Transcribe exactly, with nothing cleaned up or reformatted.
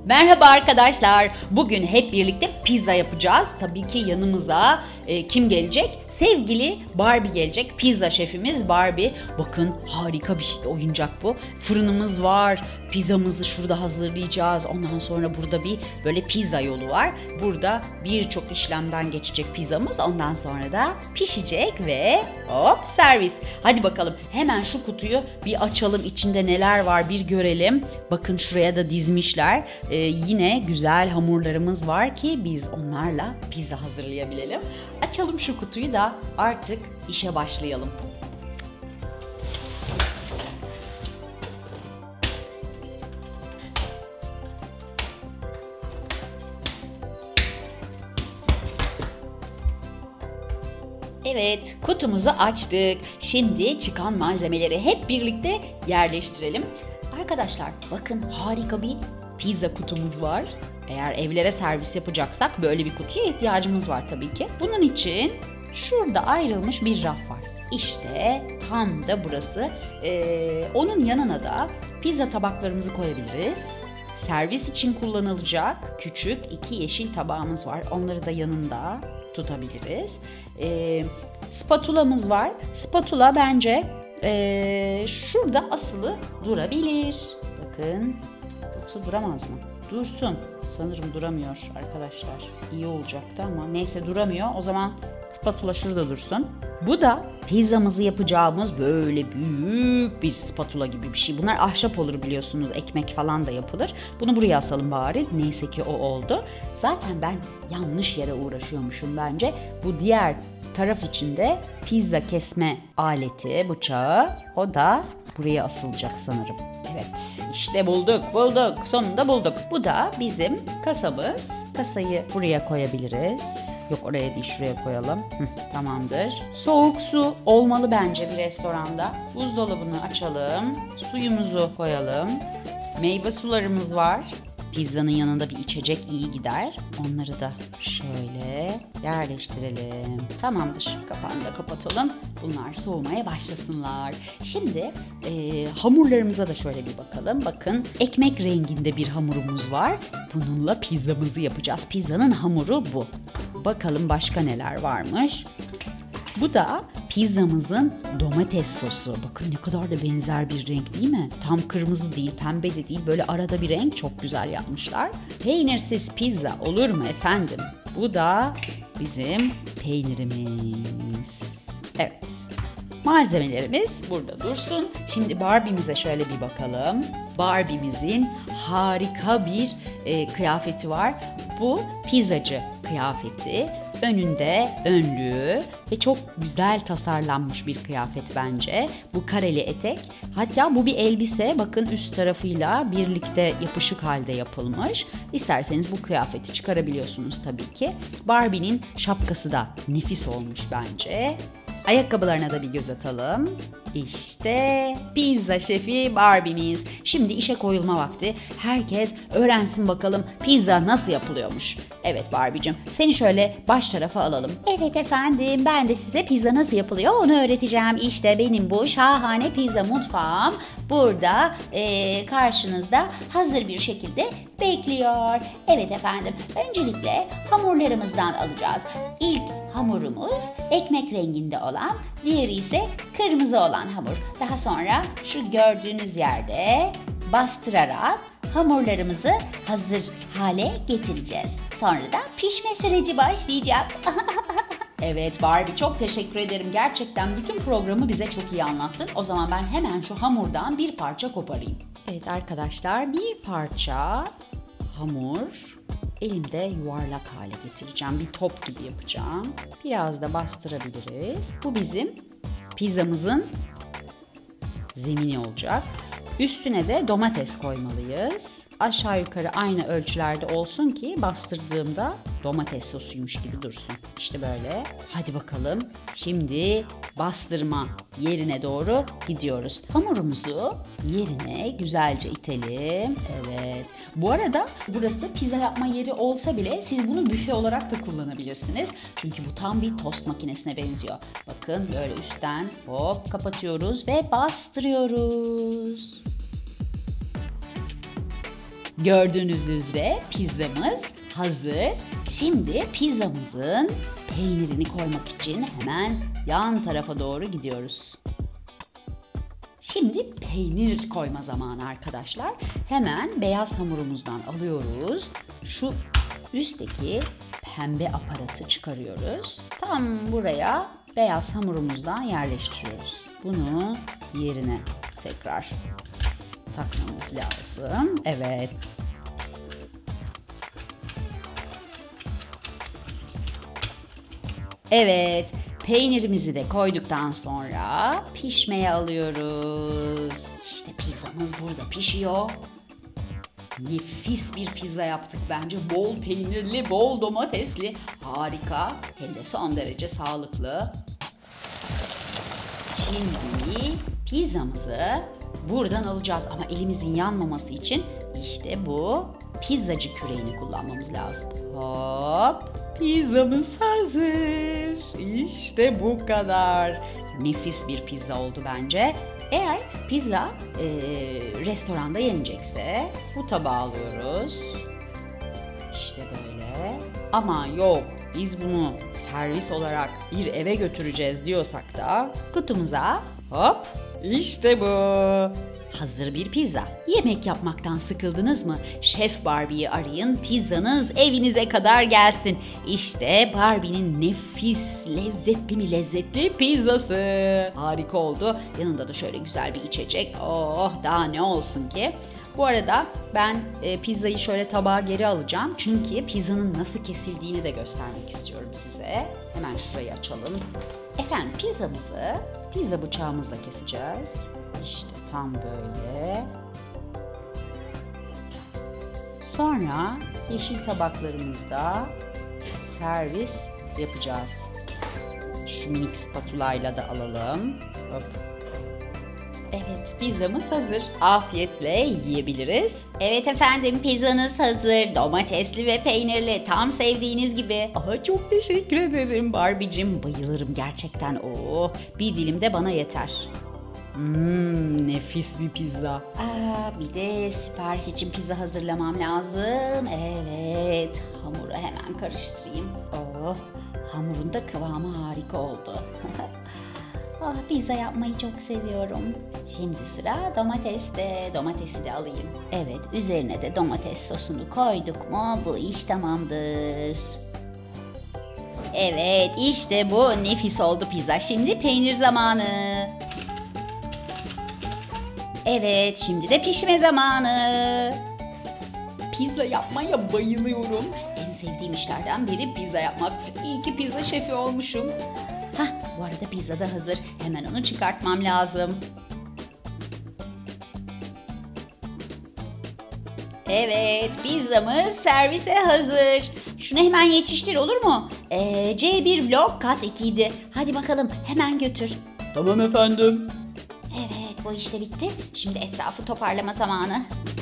Merhaba arkadaşlar. Bugün hep birlikte pizza yapacağız. Tabii ki yanımıza e, kim gelecek? Sevgili Barbie gelecek. Pizza şefimiz Barbie. Bakın harika bir şey, oyuncak bu. Fırınımız var. Pizzamızı şurada hazırlayacağız. Ondan sonra burada bir böyle pizza yolu var. Burada birçok işlemden geçecek pizzamız. Ondan sonra da pişecek ve hop servis. Hadi bakalım hemen şu kutuyu bir açalım. İçinde neler var bir görelim. Bakın şuraya da dizmişler. Ee, yine güzel hamurlarımız var ki biz onlarla pizza hazırlayabilelim. Açalım şu kutuyu da artık işe başlayalım. Evet, kutumuzu açtık. Şimdi çıkan malzemeleri hep birlikte yerleştirelim. Arkadaşlar bakın harika bir pizza kutumuz var. Eğer evlere servis yapacaksak böyle bir kutuya ihtiyacımız var tabii ki. Bunun için şurada ayrılmış bir raf var. İşte tam da burası. Ee, onun yanına da pizza tabaklarımızı koyabiliriz. Servis için kullanılacak küçük iki yeşil tabağımız var. Onları da yanında tutabiliriz. Ee, spatulamız var. Spatula bence ee, şurada asılı durabilir. Bakın. Yoksa duramaz mı? Dursun. Sanırım duramıyor arkadaşlar. İyi olacaktı ama neyse duramıyor. O zaman spatula şurada dursun. Bu da pizzamızı yapacağımız böyle büyük bir spatula gibi bir şey. Bunlar ahşap olur biliyorsunuz. Ekmek falan da yapılır. Bunu buraya asalım bari. Neyse ki o oldu. Zaten ben yanlış yere uğraşıyormuşum bence. Bu diğer taraf içinde pizza kesme aleti, bıçağı. O da buraya asılacak sanırım. Evet, işte bulduk, bulduk. Sonunda bulduk. Bu da bizim kasamız. Kasayı buraya koyabiliriz. Yok oraya değil, şuraya koyalım. Hı, tamamdır. Soğuk su olmalı bence bir restoranda. Buzdolabını açalım. Suyumuzu koyalım. Meyve sularımız var. Pizzanın yanında bir içecek iyi gider. Onları da şöyle yerleştirelim. Tamamdır. Kapağını da kapatalım. Bunlar soğumaya başlasınlar. Şimdi e, hamurlarımıza da şöyle bir bakalım. Bakın ekmek renginde bir hamurumuz var. Bununla pizzamızı yapacağız. Pizzanın hamuru bu. Bakalım başka neler varmış. Bu da pizzamızın domates sosu. Bakın ne kadar da benzer bir renk değil mi? Tam kırmızı değil, pembe de değil. Böyle arada bir renk, çok güzel yapmışlar. Peynirsiz pizza olur mu efendim? Bu da bizim peynirimiz. Evet. Malzemelerimiz burada dursun. Şimdi Barbie'mize şöyle bir bakalım. Barbie'mizin harika bir e, kıyafeti var. Bu pizzacı kıyafeti. Önünde önlüğü ve çok güzel tasarlanmış bir kıyafet bence. Bu kareli etek. Hatta bu bir elbise. Bakın üst tarafıyla birlikte yapışık halde yapılmış. İsterseniz bu kıyafeti çıkarabiliyorsunuz tabii ki. Barbie'nin şapkası da nefis olmuş bence. Ayakkabılarına da bir göz atalım. İşte pizza şefi Barbie'miz. Şimdi işe koyulma vakti. Herkes öğrensin bakalım pizza nasıl yapılıyormuş. Evet Barbie'cim, seni şöyle baş tarafa alalım. Evet efendim, ben de size pizza nasıl yapılıyor onu öğreteceğim. İşte benim bu şahane pizza mutfağım burada ee, karşınızda hazır bir şekilde bekliyor. Evet efendim, öncelikle hamurlarımızdan alacağız. İlk hamurumuz ekmek renginde olan, diğeri ise kırmızı olan hamur. Daha sonra şu gördüğünüz yerde bastırarak hamurlarımızı hazır hale getireceğiz. Sonra da pişme süreci başlayacak. Evet Barbie, çok teşekkür ederim. Gerçekten bütün programı bize çok iyi anlattın. O zaman ben hemen şu hamurdan bir parça koparayım. Evet arkadaşlar, bir parça hamur elimde yuvarlak hale getireceğim. Bir top gibi yapacağım. Biraz da bastırabiliriz. Bu bizim pizzamızın zemini olacak. Üstüne de domates koymalıyız. Aşağı yukarı aynı ölçülerde olsun ki bastırdığımda domates sosuymuş gibi dursun. İşte böyle. Hadi bakalım. Şimdi bastırma yerine doğru gidiyoruz. Hamurumuzu yerine güzelce itelim. Evet. Bu arada burası pizza yapma yeri olsa bile siz bunu büfe olarak da kullanabilirsiniz. Çünkü bu tam bir tost makinesine benziyor. Bakın böyle üstten hop kapatıyoruz ve bastırıyoruz. Gördüğünüz üzere pizzamız hazır. Şimdi pizzamızın peynirini koymak için hemen yan tarafa doğru gidiyoruz. Şimdi peynir koyma zamanı arkadaşlar. Hemen beyaz hamurumuzdan alıyoruz. Şu üstteki pembe aparatı çıkarıyoruz. Tam buraya beyaz hamurumuzdan yerleştiriyoruz. Bunu yerine tekrar takmamız lazım. Evet. Evet. Peynirimizi de koyduktan sonra pişmeye alıyoruz. İşte pizzamız burada pişiyor. Nefis bir pizza yaptık bence. Bol peynirli, bol domatesli. Harika. Hem de son derece sağlıklı. Şimdi pizzamızı buradan alacağız. Ama elimizin yanmaması için işte bu pizzacı küreğini kullanmamız lazım. Hop. Pizzamız hazır. İşte bu kadar. Nefis bir pizza oldu bence. Eğer pizza e, restoranda yenecekse bu tabağı alıyoruz. İşte böyle. Ama yok, biz bunu servis olarak bir eve götüreceğiz diyorsak da kutumuza hop işte bu. Hazır bir pizza. Yemek yapmaktan sıkıldınız mı? Şef Barbie'yi arayın, pizzanız evinize kadar gelsin. İşte Barbie'nin nefis, lezzetli mi lezzetli pizzası. Harika oldu. Yanında da şöyle güzel bir içecek. Oh, daha ne olsun ki? Bu arada ben e, pizzayı şöyle tabağa geri alacağım. Çünkü pizzanın nasıl kesildiğini de göstermek istiyorum size. Hemen şurayı açalım. Efendim pizzamızı pizza bıçağımızla keseceğiz. İşte tam böyle. Sonra yeşil tabaklarımızda servis yapacağız. Şu minik spatulayla da alalım. Hop. Evet, pizzamız hazır. Afiyetle yiyebiliriz. Evet efendim, pizzanız hazır. Domatesli ve peynirli. Tam sevdiğiniz gibi. Aha, çok teşekkür ederim Barbie'cim. Bayılırım gerçekten. Oh, bir dilim de bana yeter. Mmm, nefis bir pizza. Aa, bir de sipariş için pizza hazırlamam lazım. Evet, hamuru hemen karıştırayım. Oh, hamurun da kıvamı harika oldu. Oh, pizza yapmayı çok seviyorum. Şimdi sıra domateste. Domatesi de alayım. Evet, üzerine de domates sosunu koyduk mu bu iş tamamdır. Evet, işte bu nefis oldu pizza. Şimdi peynir zamanı. Evet, şimdi de pişme zamanı. Pizza yapmaya bayılıyorum. En sevdiğim işlerden biri pizza yapmak. İyi ki pizza şefi olmuşum. Hah, bu arada pizza da hazır. Hemen onu çıkartmam lazım. Evet, pizzamız servise hazır. Şunu hemen yetiştir, olur mu? Ee, C bir blok kat iki idi. Hadi bakalım, hemen götür. Tamam efendim. Evet, bu işte bitti. Şimdi etrafı toparlama zamanı.